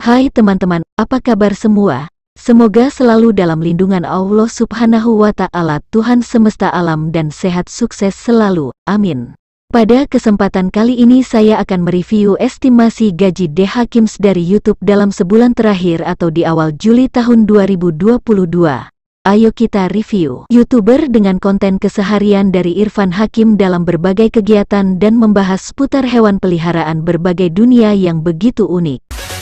Hai teman-teman, apa kabar semua? Semoga selalu dalam lindungan Allah Subhanahu wa Ta'ala, Tuhan semesta alam, dan sehat sukses selalu, amin. Pada kesempatan kali ini saya akan mereview estimasi gaji The Hakims dari YouTube dalam sebulan terakhir atau di awal Juli tahun 2022. Ayo kita review. YouTuber dengan konten keseharian dari Irfan Hakim dalam berbagai kegiatan dan membahas seputar hewan peliharaan berbagai dunia yang begitu unik.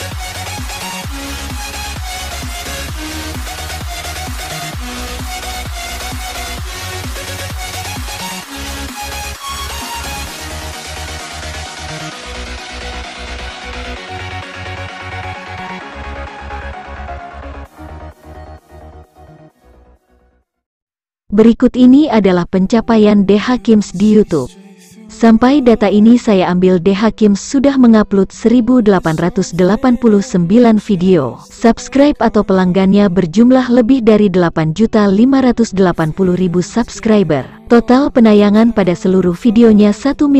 Berikut ini adalah pencapaian The Hakims di YouTube. Sampai data ini saya ambil, The Hakims sudah mengupload 1889 video. Subscribe atau pelanggannya berjumlah lebih dari 8.580.000 subscriber. Total penayangan pada seluruh videonya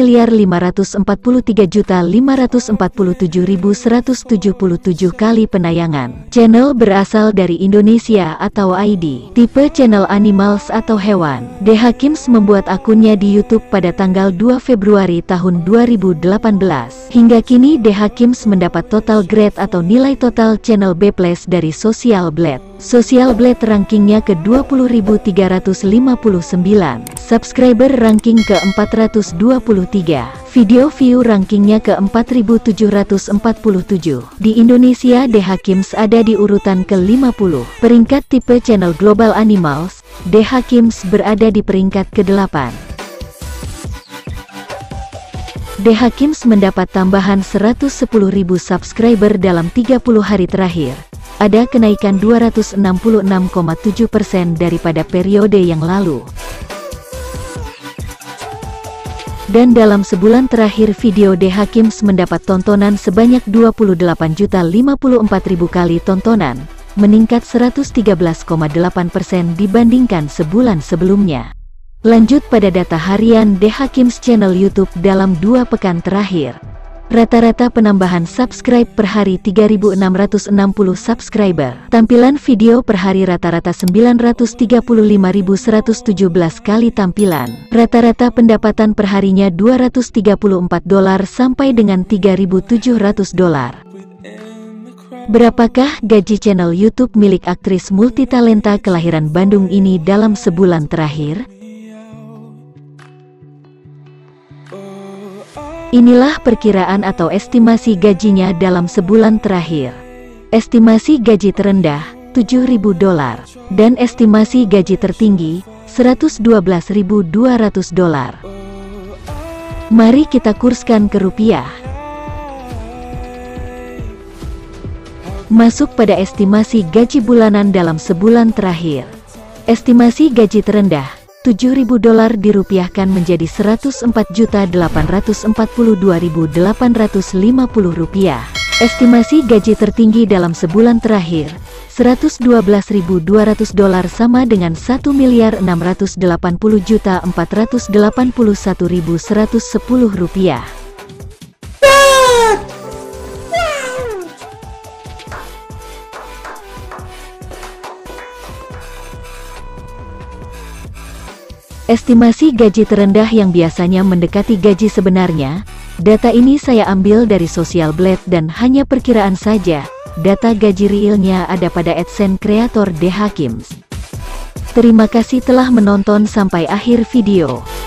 1.543.547.177 kali penayangan. Channel berasal dari Indonesia atau ID. Tipe channel animals atau hewan. The Hakims membuat akunnya di YouTube pada tanggal 2 Februari tahun 2018. Hingga kini The Hakims mendapat total grade atau nilai total channel B+ dari Social Blade. Social Blade rankingnya ke 20.359. Subscriber ranking ke 423, video view rankingnya ke 4.747. Di Indonesia The Hakims ada di urutan ke-50. Peringkat tipe channel Global Animals, The Hakims berada di peringkat ke-8. The Hakims mendapat tambahan 110.000 subscriber dalam 30 hari terakhir. Ada kenaikan 266,7% daripada periode yang lalu. Dan dalam sebulan terakhir video The Hakims mendapat tontonan sebanyak 28.054.000 kali tontonan, meningkat 113,8% dibandingkan sebulan sebelumnya. Lanjut pada data harian The Hakims channel YouTube dalam 2 pekan terakhir. Rata-rata penambahan subscribe per hari 3.660 subscriber. Tampilan video per hari rata-rata 935.117 kali tampilan. Rata-rata pendapatan perharinya $234 sampai dengan $3.700. Berapakah gaji channel YouTube milik aktris multitalenta kelahiran Bandung ini dalam sebulan terakhir? Inilah perkiraan atau estimasi gajinya dalam sebulan terakhir. Estimasi gaji terendah, $7.000, dan estimasi gaji tertinggi, $112.200. Mari kita kurskan ke rupiah. Masuk pada estimasi gaji bulanan dalam sebulan terakhir. Estimasi gaji terendah, $7.000 dirupiahkan menjadi Rp104.842.850. Estimasi gaji tertinggi dalam sebulan terakhir, $112.200 sama dengan Rp1.680.481.110. Estimasi gaji terendah yang biasanya mendekati gaji sebenarnya. Data ini saya ambil dari Social Blade dan hanya perkiraan saja. Data gaji realnya ada pada AdSense kreator The Hakims. Terima kasih telah menonton sampai akhir video.